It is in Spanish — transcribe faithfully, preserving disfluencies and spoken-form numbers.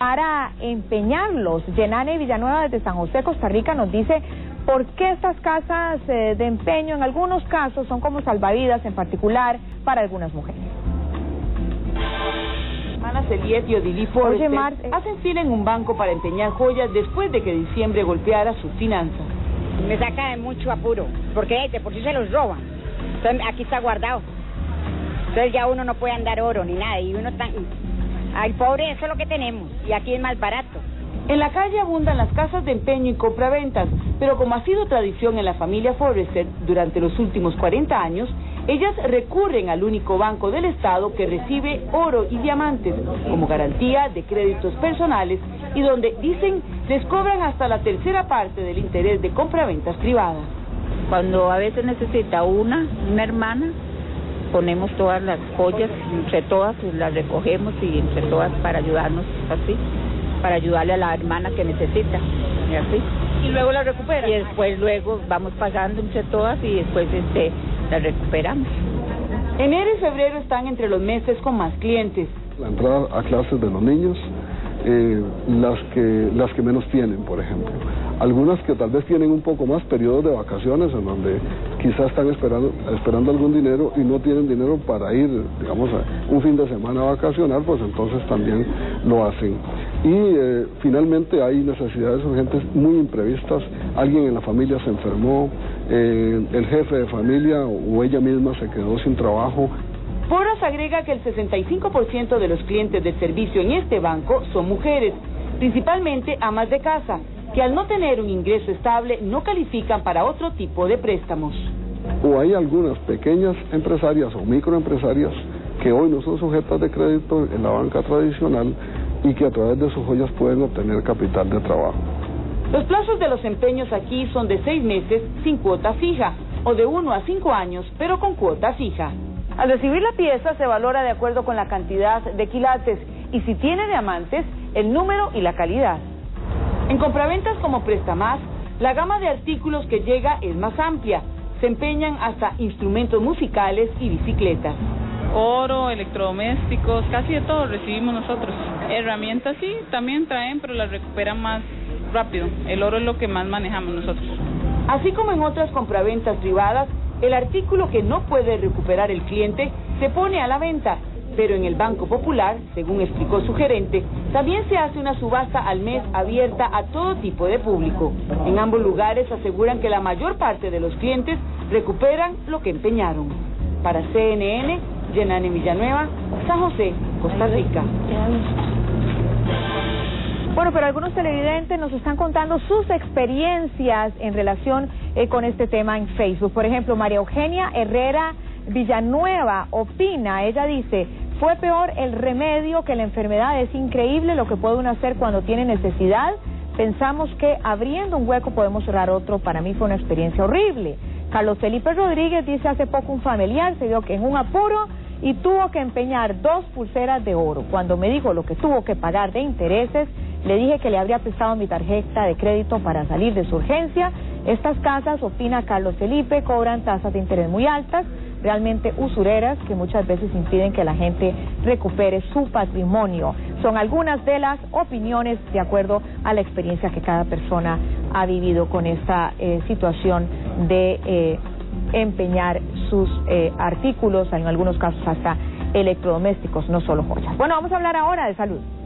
para empeñarlos. Yenane Villanueva desde San José, Costa Rica, nos dice por qué estas casas eh, de empeño en algunos casos son como salvavidas, en particular para algunas mujeres. Hermanas Eliet y Odilí Forrester Mar... hacen fila en un banco para empeñar joyas después de que diciembre golpeara sus finanzas. Me saca de mucho apuro, porque de por sí se los roban. Entonces aquí está guardado. Entonces ya uno no puede andar oro ni nada, y uno tan... Ay, pobre, eso es lo que tenemos, y aquí es más barato. En la calle abundan las casas de empeño y compraventas, pero como ha sido tradición en la familia Forrester durante los últimos cuarenta años, ellas recurren al único banco del Estado que recibe oro y diamantes como garantía de créditos personales y donde, dicen, les cobran hasta la tercera parte del interés de compraventas privadas. Cuando a veces necesita una, una hermana, ponemos todas las joyas, entre todas las recogemos y entre todas para ayudarnos así, para ayudarle a la hermana que necesita, y así. Y luego la recuperan. Y después luego vamos pagando entre todas y después este la recuperamos. Enero y febrero están entre los meses con más clientes. La entrada a clases de los niños, eh, las que las que menos tienen, por ejemplo. Algunas que tal vez tienen un poco más periodos de vacaciones en donde quizás están esperando esperando algún dinero y no tienen dinero para ir, digamos, a un fin de semana a vacacionar, pues entonces también lo hacen. Y eh, finalmente hay necesidades urgentes muy imprevistas. Alguien en la familia se enfermó, eh, el jefe de familia o ella misma se quedó sin trabajo. Porras agrega que el sesenta y cinco por ciento de los clientes de servicio en este banco son mujeres, principalmente amas de casa, que al no tener un ingreso estable no califican para otro tipo de préstamos. O hay algunas pequeñas empresarias o microempresarias que hoy no son sujetas de crédito en la banca tradicional y que a través de sus joyas pueden obtener capital de trabajo. Los plazos de los empeños aquí son de seis meses sin cuota fija o de uno a cinco años pero con cuota fija. Al recibir la pieza se valora de acuerdo con la cantidad de quilates y si tiene diamantes, el número y la calidad. En compraventas como Prestamás, la gama de artículos que llega es más amplia. Se empeñan hasta instrumentos musicales y bicicletas. Oro, electrodomésticos, casi de todo recibimos nosotros. Herramientas sí, también traen, pero las recuperan más rápido. El oro es lo que más manejamos nosotros. Así como en otras compraventas privadas, el artículo que no puede recuperar el cliente se pone a la venta. Pero en el Banco Popular, según explicó su gerente, también se hace una subasta al mes abierta a todo tipo de público. En ambos lugares aseguran que la mayor parte de los clientes recuperan lo que empeñaron. Para C N N, Yenane Villanueva, San José, Costa Rica. Bueno, pero algunos televidentes nos están contando sus experiencias en relación eh, con este tema en Facebook. Por ejemplo, María Eugenia Herrera Villanueva opina, ella dice, fue peor el remedio que la enfermedad, es increíble lo que puede uno hacer cuando tiene necesidad, pensamos que abriendo un hueco podemos cerrar otro, para mí fue una experiencia horrible. Carlos Felipe Rodríguez dice, hace poco un familiar se dio que en un apuro y tuvo que empeñar dos pulseras de oro, cuando me dijo lo que tuvo que pagar de intereses, le dije que le habría prestado mi tarjeta de crédito para salir de su urgencia. Estas casas, opina Carlos Felipe, cobran tasas de interés muy altas, realmente usureras, que muchas veces impiden que la gente recupere su patrimonio. Son algunas de las opiniones de acuerdo a la experiencia que cada persona ha vivido con esta eh, situación de eh, empeñar sus eh, artículos, en algunos casos hasta electrodomésticos, no solo joyas. Bueno, vamos a hablar ahora de salud.